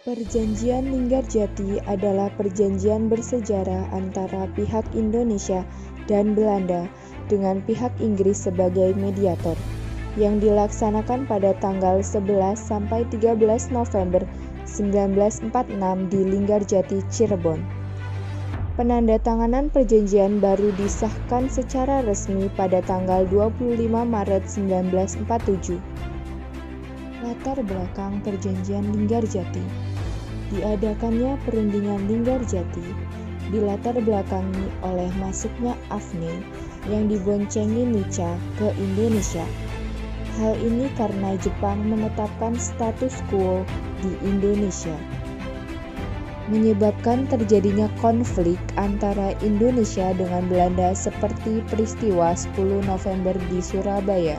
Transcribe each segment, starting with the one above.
Perjanjian Linggarjati adalah perjanjian bersejarah antara pihak Indonesia dan Belanda dengan pihak Inggris sebagai mediator, yang dilaksanakan pada tanggal 11 sampai 13 November 1946 di Linggarjati, Cirebon. Penandatanganan perjanjian baru disahkan secara resmi pada tanggal 25 Maret 1947. Latar belakang Perjanjian Linggarjati. Diadakannya perundingan Linggarjati dilatar belakangi oleh masuknya Afne yang diboncengi Nica ke Indonesia. Hal ini karena Jepang menetapkan status quo di Indonesia, menyebabkan terjadinya konflik antara Indonesia dengan Belanda seperti peristiwa 10 November di Surabaya.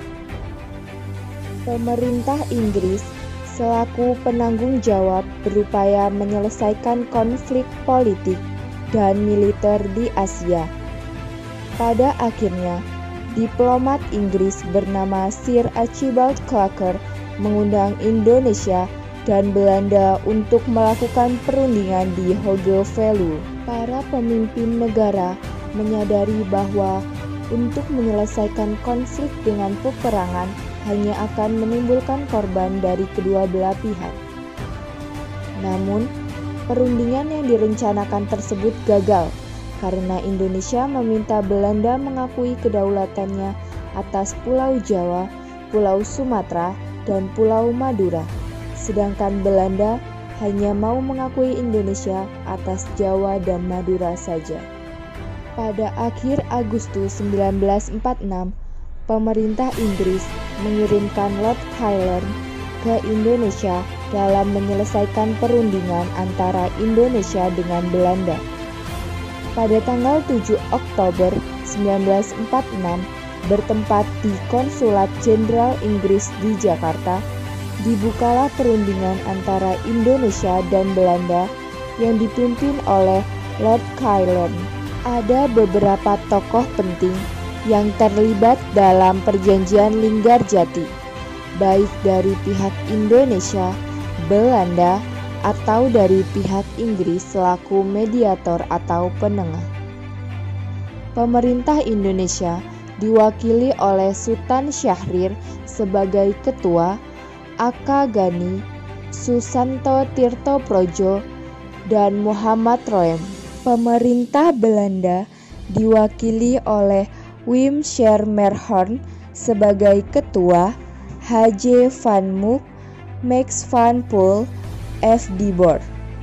Pemerintah Inggris selaku penanggung jawab berupaya menyelesaikan konflik politik dan militer di Asia. Pada akhirnya, diplomat Inggris bernama Sir Archibald Clarke mengundang Indonesia dan Belanda untuk melakukan perundingan di Hoogeveen. Para pemimpin negara menyadari bahwa untuk menyelesaikan konflik dengan peperangan hanya akan menimbulkan korban dari kedua belah pihak. Namun, perundingan yang direncanakan tersebut gagal karena Indonesia meminta Belanda mengakui kedaulatannya atas Pulau Jawa, Pulau Sumatera, dan Pulau Madura, sedangkan Belanda hanya mau mengakui Indonesia atas Jawa dan Madura saja. Pada akhir Agustus 1946, pemerintah Inggris mengirimkan Lord Clayton ke Indonesia dalam menyelesaikan perundingan antara Indonesia dengan Belanda. Pada tanggal 7 Oktober 1946, bertempat di Konsulat Jenderal Inggris di Jakarta, dibukalah perundingan antara Indonesia dan Belanda yang dipimpin oleh Lord Clayton. Ada beberapa tokoh penting yang terlibat dalam perjanjian Linggarjati, baik dari pihak Indonesia, Belanda, atau dari pihak Inggris selaku mediator atau penengah. Pemerintah Indonesia diwakili oleh Sultan Syahrir sebagai ketua, Aka Gani, Susanto Tirtoprojo, dan Muhammad Roem. Pemerintah Belanda diwakili oleh Wim Schermerhorn sebagai ketua, H.J. van Mook, Max van Poel, F. de Boer.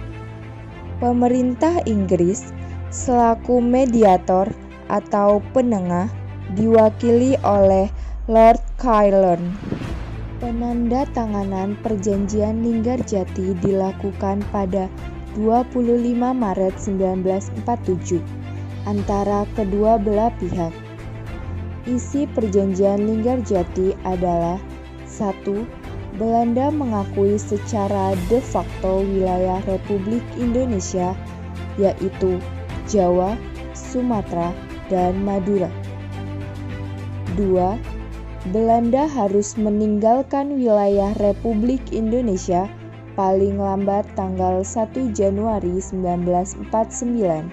Pemerintah Inggris selaku mediator atau penengah diwakili oleh Lord Clayton. Penandatanganan perjanjian Linggarjati dilakukan pada 25 Maret 1947 antara kedua belah pihak. Isi perjanjian Linggarjati adalah 1. Belanda mengakui secara de facto wilayah Republik Indonesia, yaitu Jawa, Sumatera, dan Madura. 2. Belanda harus meninggalkan wilayah Republik Indonesia paling lambat tanggal 1 Januari 1949.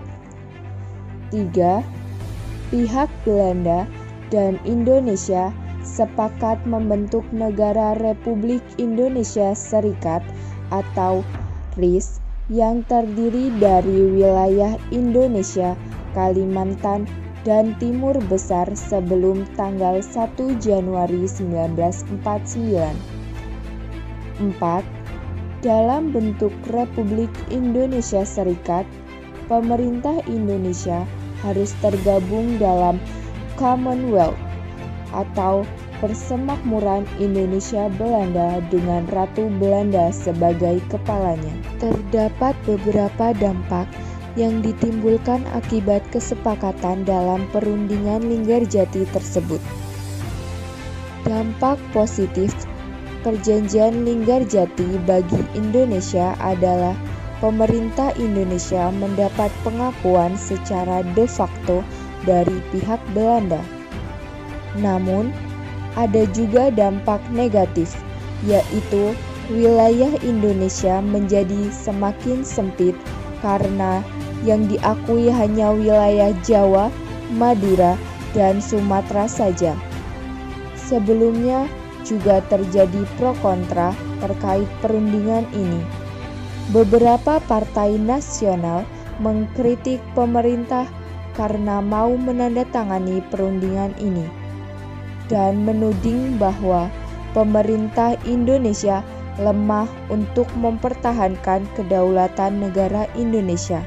3. Pihak Belanda dan Indonesia sepakat membentuk Negara Republik Indonesia Serikat atau RIS yang terdiri dari wilayah Indonesia, Kalimantan, dan Timur Besar sebelum tanggal 1 Januari 1949. 4. Dalam bentuk Republik Indonesia Serikat, pemerintah Indonesia harus tergabung dalam Commonwealth atau Persemakmuran Indonesia Belanda dengan Ratu Belanda sebagai kepalanya. Terdapat beberapa dampak yang ditimbulkan akibat kesepakatan dalam perundingan Linggarjati tersebut. Dampak positif perjanjian Linggarjati bagi Indonesia adalah pemerintah Indonesia mendapat pengakuan secara de facto dari pihak Belanda. Namun, ada juga dampak negatif, yaitu wilayah Indonesia menjadi semakin sempit karena yang diakui hanya wilayah Jawa, Madura, dan Sumatera saja. Sebelumnya juga terjadi pro kontra terkait perundingan ini. Beberapa partai nasional mengkritik pemerintah karena mau menandatangani perundingan ini dan menuding bahwa pemerintah Indonesia lemah untuk mempertahankan kedaulatan negara Indonesia.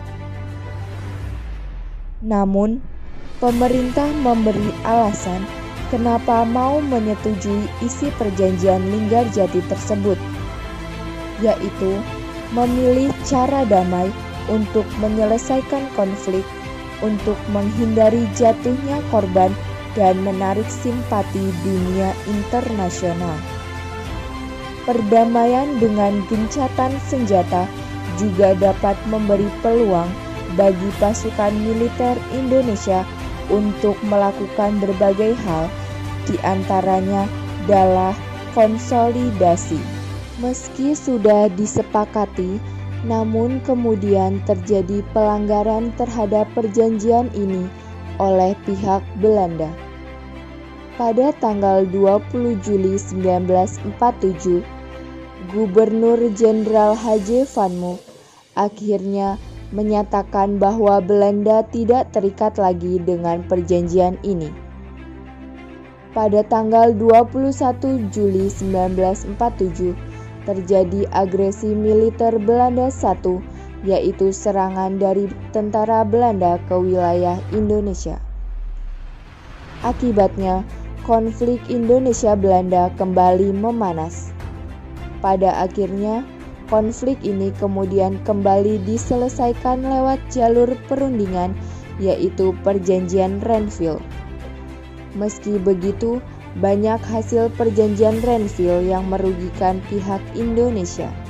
Namun, pemerintah memberi alasan kenapa mau menyetujui isi perjanjian Linggarjati tersebut, yaitu memilih cara damai untuk menyelesaikan konflik, untuk menghindari jatuhnya korban dan menarik simpati dunia internasional. Perdamaian dengan gencatan senjata juga dapat memberi peluang bagi pasukan militer Indonesia untuk melakukan berbagai hal, di antaranya adalah konsolidasi. Meski sudah disepakati, namun kemudian terjadi pelanggaran terhadap perjanjian ini oleh pihak Belanda. Pada tanggal 20 Juli 1947, Gubernur Jenderal H.J. Van Mook akhirnya menyatakan bahwa Belanda tidak terikat lagi dengan perjanjian ini. Pada tanggal 21 Juli 1947, terjadi agresi militer Belanda I, yaitu serangan dari tentara Belanda ke wilayah Indonesia. Akibatnya, konflik Indonesia-Belanda kembali memanas. Pada akhirnya, konflik ini kemudian kembali diselesaikan lewat jalur perundingan, yaitu Perjanjian Renville. Meski begitu, banyak hasil Perjanjian Renville yang merugikan pihak Indonesia.